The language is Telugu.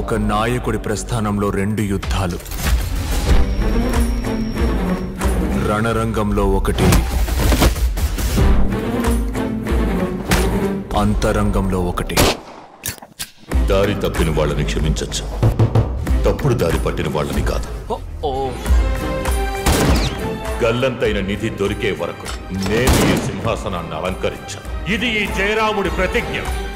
ఒక నాయకుడి ప్రస్థానంలో 2 యుద్ధాలు. రణరంగంలో ఒకటి, అంతరంగంలో ఒకటి. దారి తప్పిన వాళ్ళని క్షమించచ్చు, తప్పుడు దారి పట్టిన వాళ్ళని కాదు. గల్లంతైన నిధి దొరికే వరకు నేను ఈ సింహాసనాన్ని అలంకరించాను. ఇది ఈ జయరాముడి ప్రతిజ్ఞ.